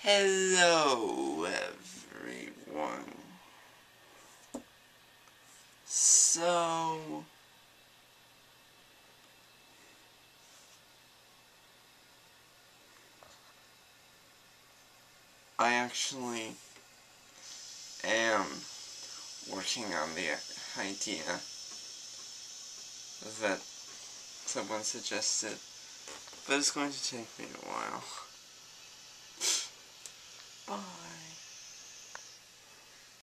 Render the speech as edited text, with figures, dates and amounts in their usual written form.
Hello, everyone. So, I actually am working on the idea that someone suggested, but it's going to take me a while. Bye.